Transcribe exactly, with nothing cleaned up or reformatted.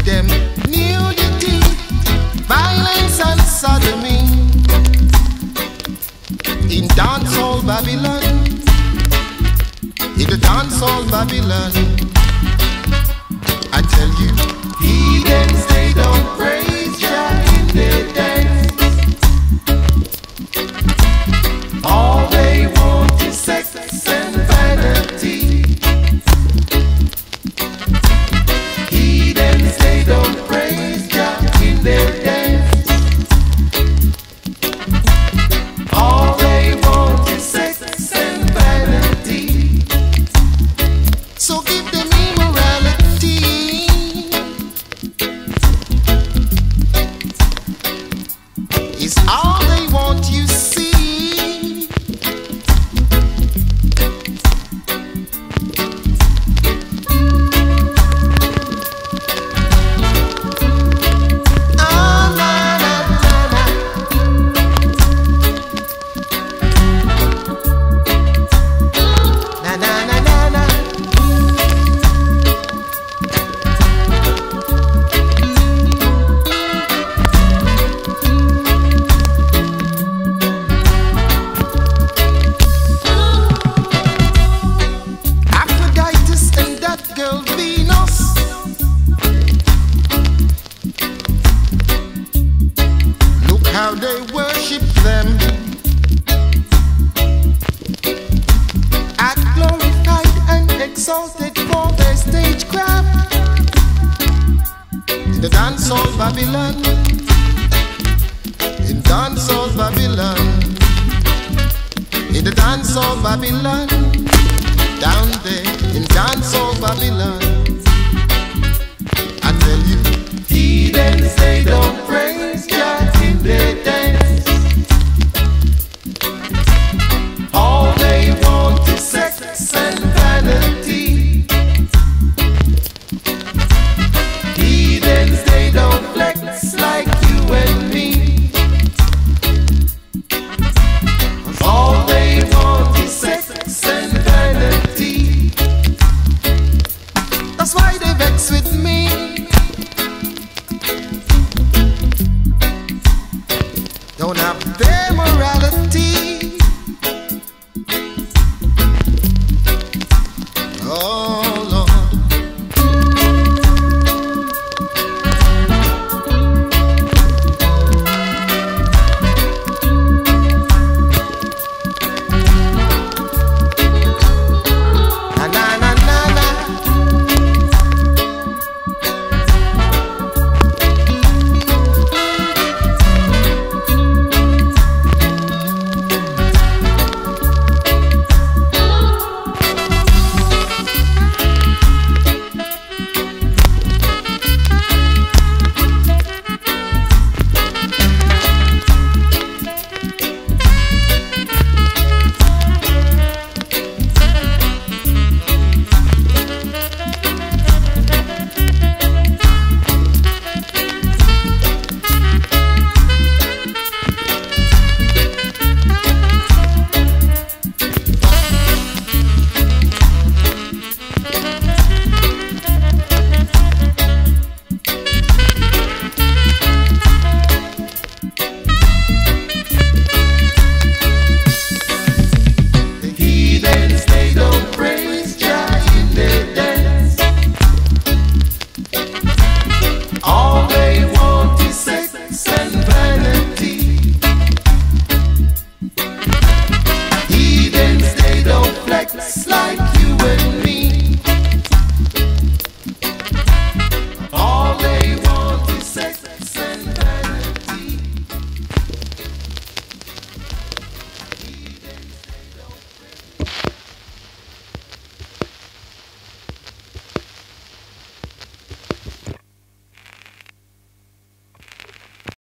them nudity, violence and sodomy. In dancehall Babylon, in the dancehall Babylon, I tell you, heathens they don't praise Jah in their dance. All they want is sex and vanity. Heathens they don't praise Jah in their dance. All they want is sex and vanity. So give them immorality. It's all they want, you see. How they worship them, act glorified and exalted for their stagecraft. In the dancehall Babylon, in dancehall Babylon, in the dancehall Babylon, down there in dancehall Babylon, I tell you, heathens they don't praise Jah in their dance. All they want is sex and vanity. Heathens they don't flex like you and me. All they want is sex and vanity. That's why they vex with me. Don't have their morality. Oh Lord. Na na na na na. Like